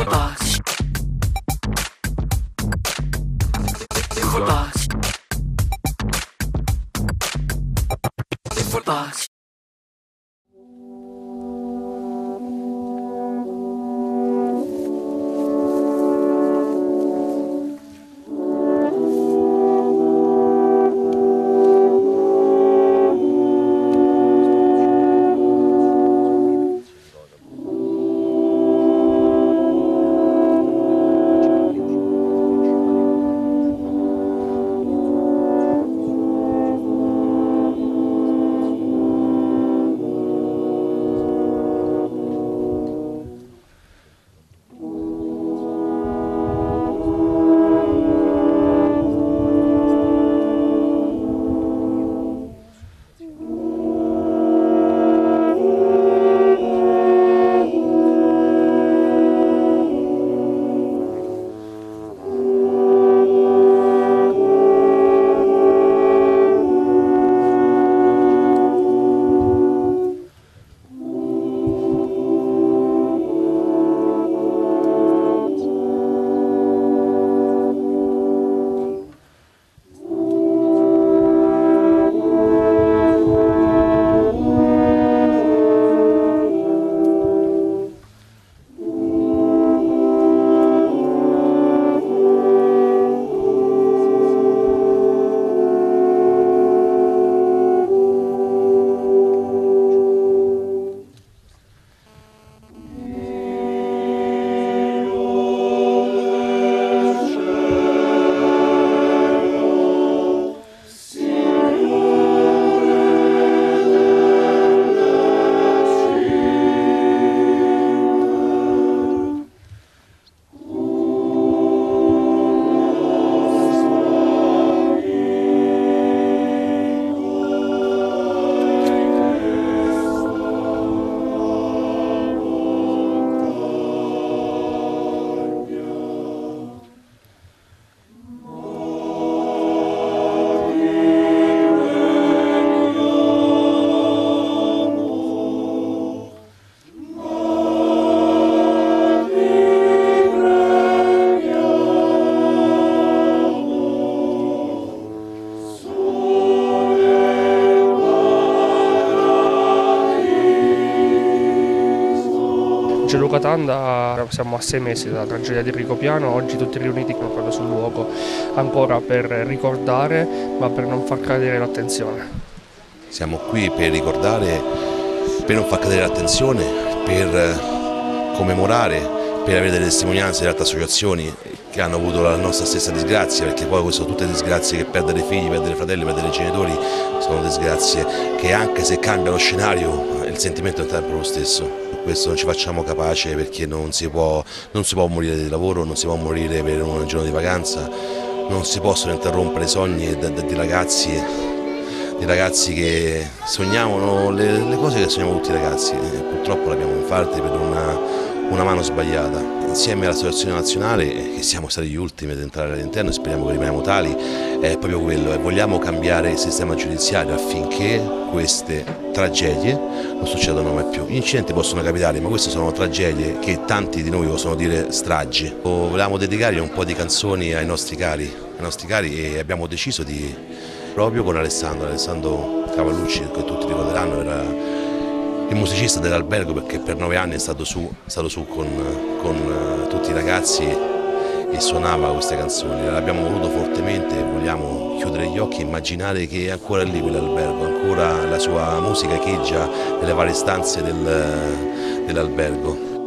Footbox. Footbox. Footbox. Gianluca Tanda, siamo a 6 mesi dalla tragedia di Rigopiano, oggi tutti riuniti come proprio sul luogo ancora per ricordare ma per non far cadere l'attenzione. Siamo qui per ricordare, per non far cadere l'attenzione, per commemorare, per avere delle testimonianze di altre associazioni che hanno avuto la nostra stessa disgrazia, perché poi queste sono tutte disgrazie che perdere figli, perdere fratelli, perdere genitori, sono disgrazie che anche se cambia lo scenario il sentimento è sempre lo stesso. Questo non ci facciamo capace perché non si può morire di lavoro, non si può morire per un giorno di vacanza, non si possono interrompere i sogni di ragazzi che sognavano le cose che sognavano tutti i ragazzi e purtroppo l'abbiamo infatti per una mano sbagliata. Insieme all'Associazione Nazionale, che siamo stati gli ultimi ad entrare all'interno e speriamo che rimaniamo tali, è proprio quello, e vogliamo cambiare il sistema giudiziario affinché queste tragedie non succedano mai più. Gli incidenti possono capitare, ma queste sono tragedie che tanti di noi possono dire stragi. Volevamo dedicare un po' di canzoni ai nostri cari e abbiamo deciso di, proprio con Alessandro Cavallucci, che tutti ricorderanno, era il musicista dell'albergo perché per 9 anni è stato su con tutti i ragazzi e suonava queste canzoni. L'abbiamo voluto fortemente e vogliamo chiudere gli occhi e immaginare che è ancora lì quell'albergo, ancora la sua musica echeggia nelle varie stanze dell'albergo.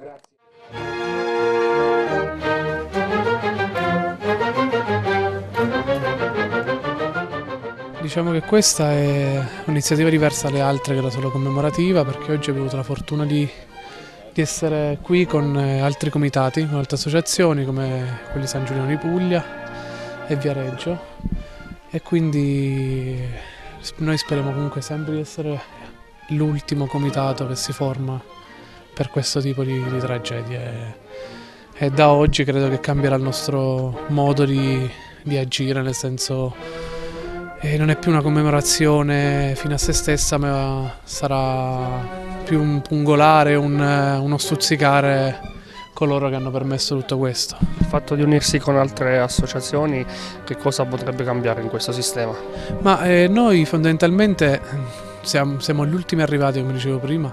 Diciamo che questa è un'iniziativa diversa dalle altre che era solo commemorativa, perché oggi abbiamo avuto la fortuna di essere qui con altri comitati, con altre associazioni come quelli San Giuliano di Puglia e Viareggio, e quindi noi speriamo comunque sempre di essere l'ultimo comitato che si forma per questo tipo di tragedie, e da oggi credo che cambierà il nostro modo di agire, nel senso non è più una commemorazione fine a se stessa, ma sarà più un pungolare, uno stuzzicare coloro che hanno permesso tutto questo. Il fatto di unirsi con altre associazioni, che cosa potrebbe cambiare in questo sistema? Ma noi fondamentalmente siamo gli ultimi arrivati, come dicevo prima,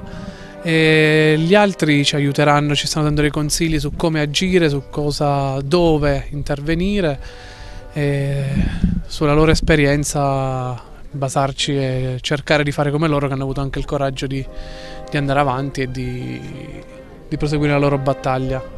e gli altri ci aiuteranno, ci stanno dando dei consigli su come agire, su dove intervenire, e sulla loro esperienza basarci e cercare di fare come loro, che hanno avuto anche il coraggio di andare avanti e di proseguire la loro battaglia.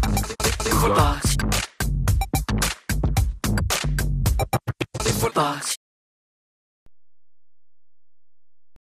Box.